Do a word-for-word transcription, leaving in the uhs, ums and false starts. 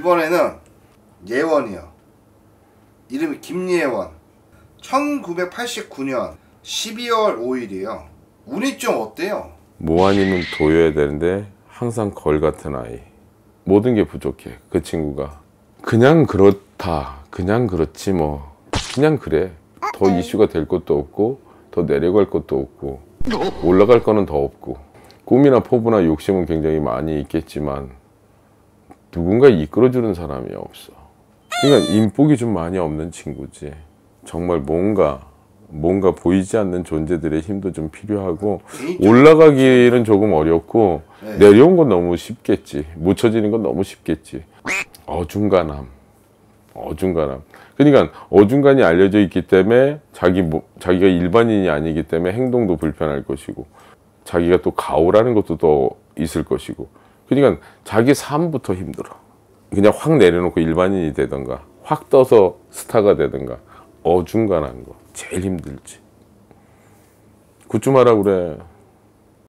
이번에는 예원이요. 이름이 김예원. 천구백팔십구 년 십이월 오일이에요. 운이 좀 어때요? 뭐 아니면 도여야 되는데 항상 걸 같은 아이. 모든 게 부족해. 그 친구가 그냥 그렇다, 그냥 그렇지 뭐, 그냥 그래. 더 이슈가 될 것도 없고 더 내려갈 것도 없고 올라갈 거는 더 없고, 꿈이나 포부나 욕심은 굉장히 많이 있겠지만 누군가 이끌어주는 사람이 없어. 그러니까 인복이 좀 많이 없는 친구지. 정말 뭔가 뭔가 보이지 않는 존재들의 힘도 좀 필요하고, 올라가기는 조금 어렵고 네. 내려온 건 너무 쉽겠지. 묻혀지는 건 너무 쉽겠지. 어중간함 어중간함 그러니까 어중간이 알려져 있기 때문에 자기 뭐, 자기가 일반인이 아니기 때문에 행동도 불편할 것이고, 자기가 또 가오라는 것도 더 있을 것이고, 그러니까 자기 삶부터 힘들어. 그냥 확 내려놓고 일반인이 되던가 확 떠서 스타가 되던가, 어중간한 거 제일 힘들지. 굿좀 하라 그래.